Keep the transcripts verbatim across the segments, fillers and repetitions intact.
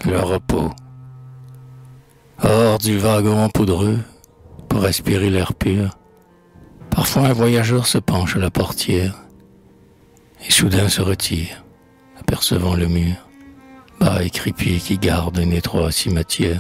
le repos. Hors du wagon poudreux, pour respirer l'air pur, parfois un voyageur se penche à la portière et soudain se retire, apercevant le mur, bas et crépier qui garde un étroit cimetière.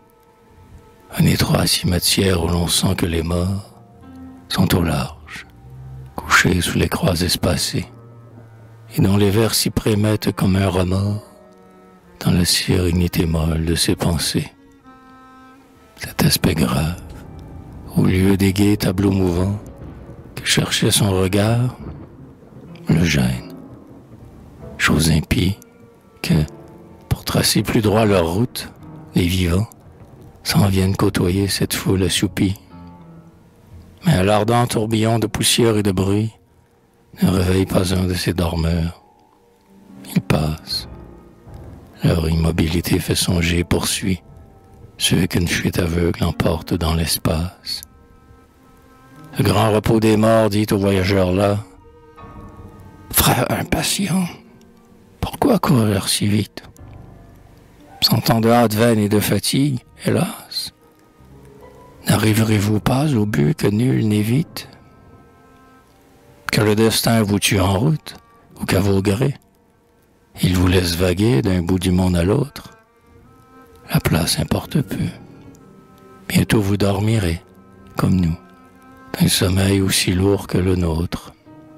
Un étroit cimetière où l'on sent que les morts sont au large, couchés sous les croix espacées, et dont les vers s'y prémettent comme un remords dans la sérénité molle de ses pensées. Cet aspect grave, au lieu des gais tableaux mouvants que cherchait son regard, le gêne. Chose impie que, pour tracer plus droit leur route, les vivants s'en viennent côtoyer cette foule assoupie. Mais un l'ardent tourbillon de poussière et de bruit ne réveille pas un de ces dormeurs. Ils passent. Leur immobilité fait songer et poursuit ceux qu'une fuite aveugle emporte dans l'espace. Le grand repos des morts dit aux voyageurs là: frère impatient, pourquoi courir si vite? Sans tant de hâte vaine et de fatigue, hélas, n'arriverez-vous pas au but que nul n'évite? Que le destin vous tue en route, ou qu'à vos grés, il vous laisse vaguer d'un bout du monde à l'autre? La place importe peu. Bientôt vous dormirez, comme nous, d'un sommeil aussi lourd que le nôtre.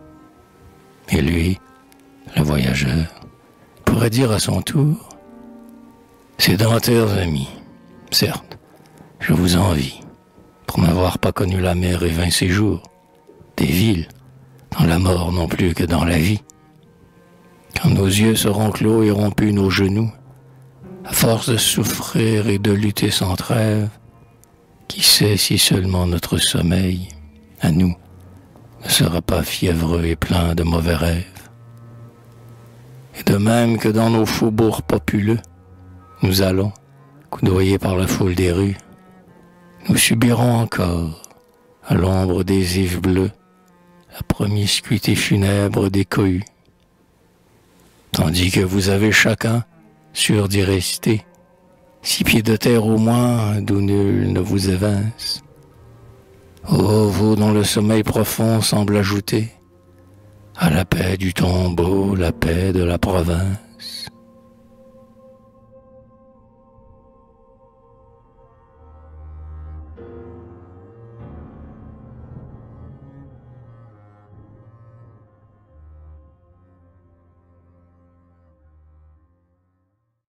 Et lui, le voyageur, pourrait dire à son tour: ces dentaires amis, certes, je vous envie, pour n'avoir pas connu la mer et vingt séjours, des villes, dans la mort non plus que dans la vie. Quand nos yeux seront clos et rompus nos genoux, à force de souffrir et de lutter sans trêve, qui sait si seulement notre sommeil, à nous, ne sera pas fiévreux et plein de mauvais rêves. Et de même que dans nos faubourgs populeux, nous allons, coudoyés par la foule des rues, nous subirons encore, à l'ombre des ifs bleus, la promiscuité funèbre des cohues. Tandis que vous avez chacun sûr d'y rester, six pieds de terre au moins, d'où nul ne vous évince. Ô vous dont le sommeil profond semble ajouter à la paix du tombeau la paix de la province.